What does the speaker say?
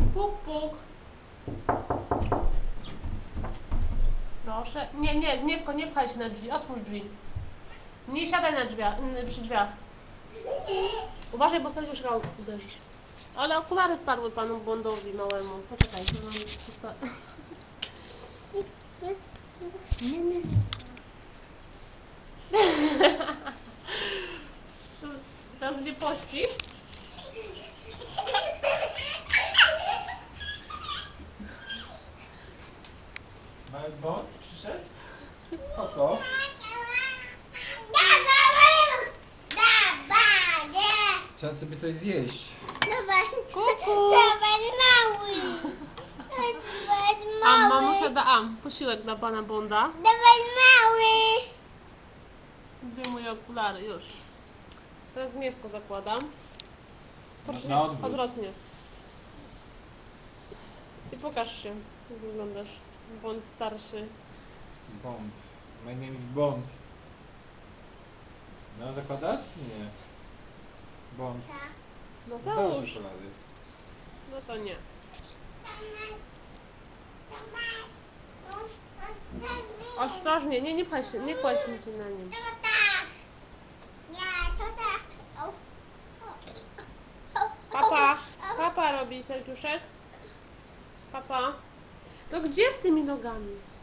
Puk, puk. Proszę. Nie, Gniewko, nie pchaj się na drzwi. Otwórz drzwi. Nie siadaj na drzwiach, przy drzwiach. Uważaj, bo Sergiusz uderzysz. Ale okulary spadły panu Bondowi małemu. Poczekaj, to mam pusta... Nie. Teraz będzie pościg. Mały bądź przyszedł? Po co? Trzeba sobie coś zjeść. Kuku. Mamusia da posiłek dla pana Bonda. Zdejmuję okulary, już. Teraz Gniewko zakładam. Na odwrót. Odwrotnie. I pokaż się, jak wyglądasz. Bond starszy. Bond. My name is Bond. No zakładasz? Nie. Bond. No Załóż załóż. okulary. No to nie. Ostrożnie, nie pchaj się, nie kładź się na nim. Papa robi Sergiuszek. Papa. No gdzie z tymi nogami?